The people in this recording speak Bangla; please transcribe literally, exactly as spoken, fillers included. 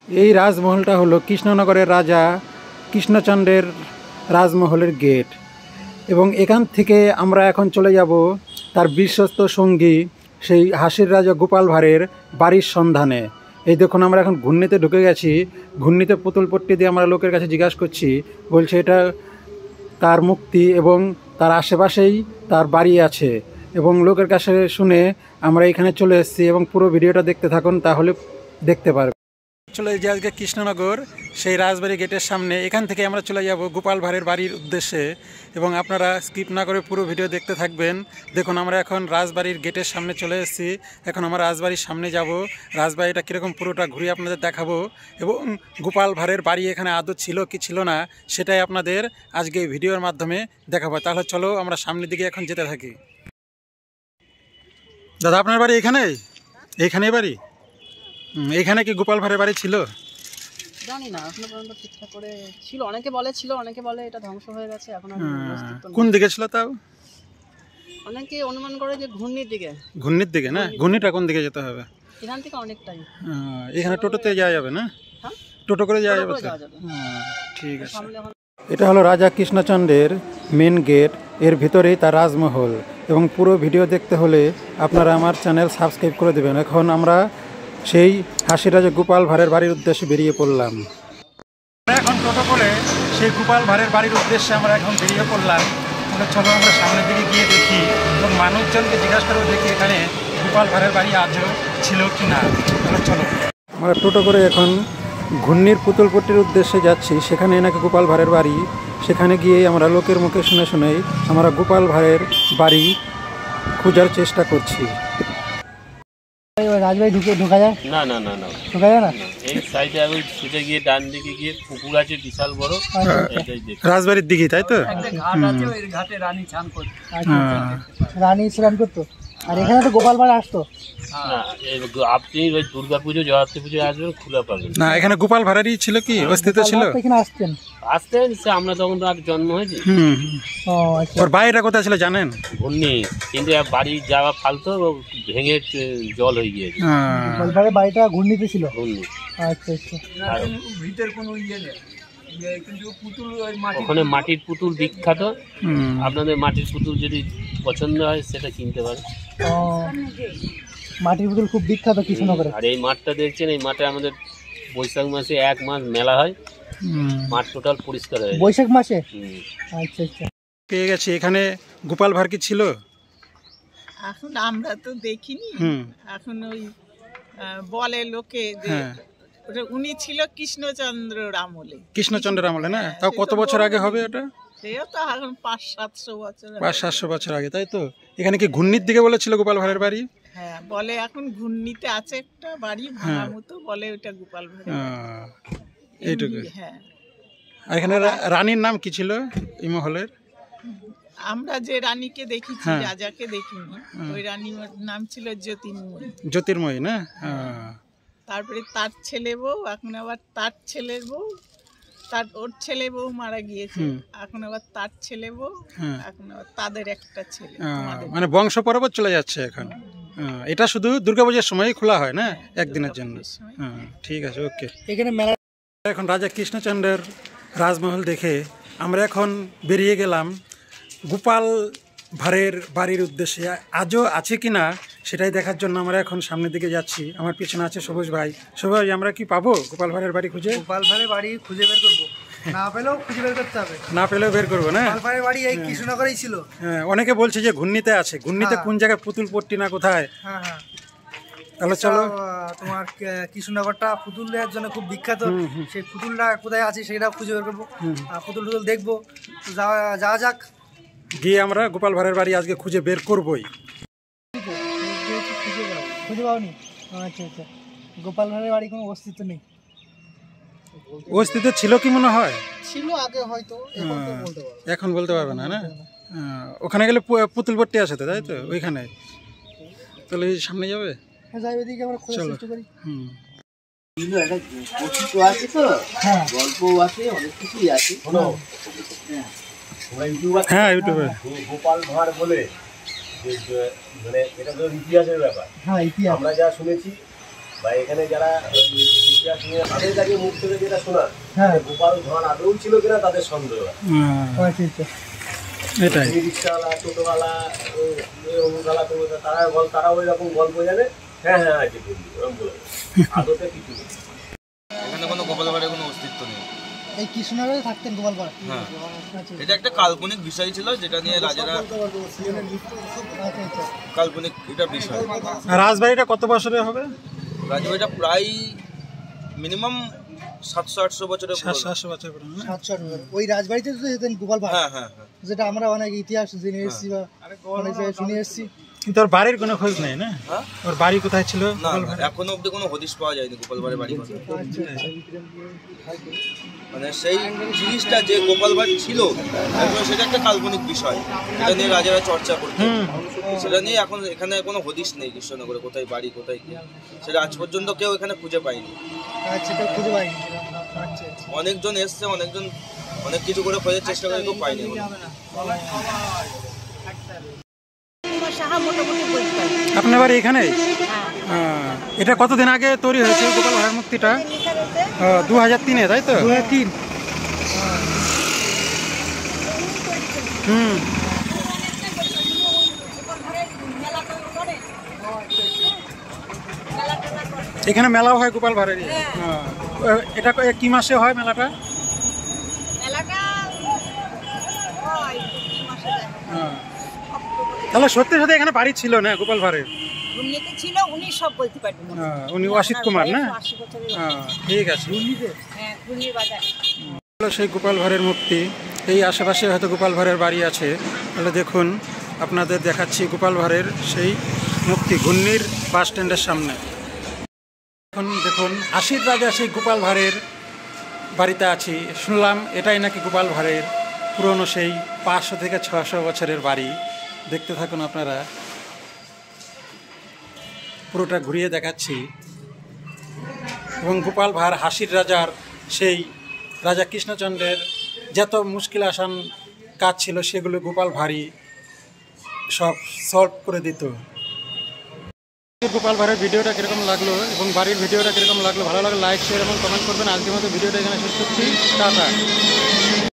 এই রাজমহলটা হলো কৃষ্ণনগরের রাজা কৃষ্ণচন্দ্রের রাজমহলের গেট এবং এখান থেকে আমরা এখন চলে যাব তার বিশ্বস্ত সঙ্গী সেই হাসির রাজা গোপাল ভাঁড়ের বাড়ির সন্ধানে। এই দেখুন আমরা এখন ঘূর্ণিতে ঢুকে গেছি। ঘূর্ণিতে পুতুল পট্টি দিয়ে আমরা লোকের কাছে জিজ্ঞাসা করছি, বলছে এটা তার মুক্তি এবং তার আশেপাশেই তার বাড়ি আছে। এবং লোকের কাছে শুনে আমরা এখানে চলে এসেছি এবং পুরো ভিডিওটা দেখতে থাকুন, তাহলে দেখতে পারবেন। চলে যে আজকে কৃষ্ণনগর সেই রাজবাড়ি গেটের সামনে, এখান থেকে আমরা চলে যাব গোপাল ভাঁড়ের বাড়ির উদ্দেশ্যে এবং আপনারা স্কিপ না করে পুরো ভিডিও দেখতে থাকবেন। দেখুন আমরা এখন রাজবাড়ির গেটের সামনে চলে এসেছি। এখন আমরা রাজবাড়ির সামনে যাব, রাজবাড়িটা কীরকম পুরোটা ঘুরিয়ে আপনাদের দেখাবো এবং গোপাল ভাঁড়ের বাড়ি এখানে আদৌ ছিল কি ছিল না সেটাই আপনাদের আজকে এই ভিডিওর মাধ্যমে দেখাবো। তাহলে চলো আমরা সামনের দিকে এখন যেতে থাকি। দাদা আপনার বাড়ি এখানেই? এইখানেই বাড়ি? এইখানে কি গোপাল ভাঁড়ের বাড়ি ছিল? জানি না, এখনো পর্যন্ত ঠিকঠাক করে ছিল। অনেকে বলে ছিল, অনেকে বলে এটা ধ্বংস হয়ে গেছে। এখন কোন দিকে ছিল তাও? অনেকে অনুমান করে যে ঘূর্ণির দিকে। ঘূর্ণির দিকে না? ঘূর্ণিটা কোন দিকে যেতে হবে? এখান থেকে অনেকটাই। এখানে টোটোতে যাওয়া যাবে না? হ্যাঁ, টোটো করে যাওয়া যাবে। ঠিক আছে। এটা হলো রাজা কৃষ্ণচন্দ্রের মেন গেট, এর ভিতরেই তার রাজমহল। এবং পুরো ভিডিও দেখতে হলে আপনারা আমার চ্যানেল সাবস্ক্রাইব করে দেবেন। এখন আমরা সেই হাসির রাজা গোপাল ভাঁড়ের বাড়ির উদ্দেশ্যে বেরিয়ে পড়লাম। এখন টোটো করে সেই গোপাল ভাঁড়ের বাড়ির উদ্দেশ্যে আমরা এখন বেরিয়ে পড়লাম। আমরা চলো আমরা সামনের দিকে গিয়ে দেখি এবং মানুষজনকে জিজ্ঞাসা করবো দেখি এখানে গোপাল ভাঁড়ের বাড়ি আজও ছিল কি না। তাহলে চলো আমরা টোটো করে এখন ঘূর্ণির পুতুলপট্টির উদ্দেশ্যে যাচ্ছি। সেখানে নাকি গোপাল ভাঁড়ের বাড়ি। সেখানে গিয়ে আমরা লোকের মুখে শুনে শুনেই আমরা গোপাল ভাঁড়ের বাড়ি খোঁজার চেষ্টা করছি। রাজবাড়ি ঢুকে ঢোকা যায় না? না না না ঢোকা যায় না। এই সাইডে আমি ছুটে গিয়ে ডান দিকে গিয়ে পুকুর আছে বিশাল বড়, এটাই দেখি। রাজবাড়ির দিকে তাই তো? ঘাট আছে, ওই ঘাটে রানী স্নান করতো। রানী স্নান করতো। আর এখানে তো গোপাল ভাঁড় আসতো না, আপনি ওই দুর্গা পুজো জয়রাত্রি পুজো আসবেন, খুলে পাবেন না। এখানে গোপাল ভাঁড়েরই ছিল কি অস্তিত্ব ছিল? এখানে আসতেন আসতেন, আমরা তখন তো আর জন্ম হয়েছি। ওর বাড়িটা কোথায় ছিল জানেন? ঘূর্ণি, কিন্তু বাড়ি যাওয়া ফালতো, ভেঙে জল হয়ে গিয়েছে। গোপাল ভাঁড়ের বাড়িটা ঘূর্ণিতে ছিল। ঘূর্ণি। আচ্ছা আচ্ছা। ভিতর কোনো ইয়ে নেই, কিন্তু পুতুল ওখানে মাটির পুতুল বিখ্যাত। আপনাদের মাটির পুতুল যদি পছন্দ হয় সেটা কিনতে পারেন। মাটির পুতুল খুব বিখ্যাত কৃষ্ণনগরে। আর এই মাঠটা দেখছেন, এই মাঠে আমাদের বৈশাখ মাসে এক মাস মেলা হয়। মাঠ টোটাল পরিষ্কার হয় বৈশাখ মাসে। আচ্ছা আচ্ছা। পেয়ে গেছি। এখানে গোপাল ভাঁড় কি ছিল? এখন আমরা তো দেখিনি। এখন ওই বলে লোকে যে উনি ছিল কৃষ্ণচন্দ্রের আমলে। কৃষ্ণচন্দ্রের আমলে না? তাও কত বছর আগে হবে ওটা? সেও তো এখন পাঁচ সাতশো বছর পাঁচ সাতশো বছর আগে, তাই তো? এখানে কি ঘূর্ণির দিকে বলেছিল গোপাল ভাঁড়ের বাড়ি? হ্যাঁ, বলে এখন ঘূর্ণিতে আছে একটা বাড়ি ভাঙা মতো, বলে ওটা গোপাল ভাঁড়। এইটুকু। হ্যাঁ। আর এখানে রানীর নাম কি ছিল এই মহলের? আমরা যে রানীকে দেখেছি, রাজাকে দেখিনি, ওই রানীর নাম ছিল জ্যোতির্ময়ী। জ্যোতির্ময়ী না? তারপরে তার ছেলে বউ, এখন আবার তার ছেলের বউ, তার ওর ছেলে বউ মারা গিয়েছে, এখন আবার তার ছেলে বউ, এখন আবার তাদের একটা ছেলে। মানে বংশ পরবর্তী চলে যাচ্ছে এখন। এটা শুধু দুর্গাপূজার সময় খোলা হয় না, একদিনের জন্য? ঠিক আছে, ওকে। এখানে মেলা। এখন রাজা কৃষ্ণচন্দ্রের রাজমহল দেখে আমরা এখন বেরিয়ে গেলাম গোপাল ভাঁড়ের বাড়ির উদ্দেশ্যে। আজও আছে কি না সেটাই দেখার জন্য আমরা এখন সামনের দিকে যাচ্ছি। আমার পিছনে আছে সবুজ ভাই। সবুজ ভাই, আমরা কি পাবো গোপাল ভাঁড়ের বাড়ি খুঁজে? গোপাল ভাঁড়ের বাড়ি খুঁজে বের করবো, না পেলেও খুঁজে বের করতে হবে। না পেলেও বের করবো না? গোপাল ভাঁড়ের বাড়ি এই কৃষ্ণনগরেই ছিল। হ্যাঁ, অনেকে বলছে যে ঘূর্ণিতে আছে। ঘূর্ণিতে কোন জায়গায় পুতুল পট্টি না কোথায়? হ্যাঁ হ্যাঁ। তাহলে চলো। তোমার কৃষ্ণনগরটা পুতুলের জন্য খুব বিখ্যাত। সেই পুতুলটা কোথায় আছে সেটাও খুঁজে বের করবো, পুতুল টুতুল দেখবো। যাওয়া যাওয়া যাক, গিয়ে আমরা গোপাল ভাঁড়ের বাড়ি আজকে খুঁজে বের করবোই। খুঁজে পাওনি? আচ্ছা আচ্ছা। গোপাল ভাঁড়ের বাড়ি কোনো অস্তিত্ব নেই। অস্তিত্ব ছিল কি মনে হয়? ছিল আগে হয়তো, এখন বলতে পারবে না না? ওখানে গেলে পুতুল পট্টি আছে তো, তাই তো? ওইখানে তাহলে সামনে যাবে। যাই ওইদিকে আমরা খোঁজার চেষ্টা করি। হুম। আছে তো, গল্প আছে, অনেক কিছুই আছে। হ্যাঁ, ইউটিউবে গোপাল ভাঁড় বলে, মানে এটা তো ইতিহাসের ব্যাপার। হ্যাঁ, ইতিহাস। আমরা যা শুনেছি বা এখানে যারা ইতিহাস নিয়ে তাদের কাছে মুখ থেকে যেটা শোনা, হ্যাঁ গোপাল ভাঁড় আদৌ ছিল কিনা তাদের সন্দেহ। এটাই রিক্সাওয়ালা, টোটোওয়ালা, অমুকওয়ালা, তমুকওয়ালা, তারা গল্প, তারা ওই রকম গল্প জানে। হ্যাঁ হ্যাঁ আছে বললি, ওরকম বলে আদতে কিছু নেই। এখানে কোনো গোপাল ভাঁড়ের কোনো অস্তিত্ব নেই। এই কৃষ্ণনগরে থাকতেন গোপাল ভাঁড়। হ্যাঁ, এটা একটা কাল্পনিক বিষয় ছিল যেটা নিয়ে রাজারা কাল্পনিক এটা বিষয়। রাজবাড়িটা কত বছরের হবে? রাজবাড়িটা প্রায় মিনিমাম সাতশো আটশো বছরের পুরনো। সাতশো বছর পুরনো। সাতশো আটশো। ওই রাজবাড়িতে তো যেতেন গোপাল ভাঁড়, হ্যাঁ হ্যাঁ হ্যাঁ। যেটা আমরা অনেক ইতিহাস জেনে এসেছি বা অনেক জায়গায় শুনে এসেছি। কিন্তু ওর বাড়ির কোনো খোঁজ নেই না? হ্যাঁ? ওর বাড়ি কোথায় ছিল? না না, এখনো অব্দি কোনো হদিশ পাওয়া যায়নি গোপাল ভাঁড়ের বাড়ি কোথায়। মানে সেই জিনিসটা যে গোপাল ভাঁড় ছিল এখন সেটা একটা কাল্পনিক বিষয়, এটা নিয়ে রাজারা চর্চা করতেন। সেটা নিয়ে এখন এখানে কোনো হদিশ নেই কৃষ্ণনগরে কোথায় বাড়ি কোথায় কি, সেটা আজ পর্যন্ত কেউ এখানে খুঁজে পায়নি। আচ্ছা, কেউ খুঁজে পাইনি। আচ্ছা আচ্ছা। অনেকজন এসছে, অনেকজন অনেক কিছু করে খোঁজার চেষ্টা করে, কেউ পায়নি। আপনার বাড়ি এখানেই? এটা কতদিন আগে তৈরি হয়েছে গোপাল ভাঁড়ের মূর্তিটা? দু হাজার তিনে, তাই তো? দু হাজার তিন। হুম। এখানে মেলাও হয় গোপাল ভাঁড়ের? এটা কি মাসে হয় মেলাটা? তাহলে সত্যি সত্যি এখানে বাড়ি ছিল না গোপাল ভাঁড়ের? ছিল, উনি সব বলতে পারবেন। উনি অসিত কুমার না? ঠিক আছে। সেই গোপাল ভাঁড়ের মূর্তি, এই আশেপাশে হয়তো গোপাল ভাঁড়ের বাড়ি আছে। তাহলে দেখুন, আপনাদের দেখাচ্ছি গোপাল ভাঁড়ের সেই মূর্তি ঘূর্ণির বাস স্ট্যান্ডের সামনে। এখন দেখুন, আশির রাজা সেই গোপাল ভাঁড়ের বাড়িতে আছি। শুনলাম এটাই নাকি গোপাল ভাঁড়ের পুরনো সেই পাঁচশো থেকে ছশো বছরের বাড়ি। দেখতে থাকুন আপনারা, পুরোটা ঘুরিয়ে দেখাচ্ছি। এবং গোপাল ভাঁড় হাসির রাজার সেই রাজা কৃষ্ণচন্দ্রের যত মুশকিল আসান কাজ ছিল সেগুলো গোপাল ভাঁড়ই সব সলভ করে দিত। গোপাল ভাঁড়ের ভিডিওটা কীরকম লাগলো এবং বাড়ির ভিডিওটা কীরকম লাগলো, ভালো লাগলে লাইক শেয়ার এবং কমেন্ট করবেন। আজকের মতো ভিডিওটা এখানে শেষ করছি। টাটা।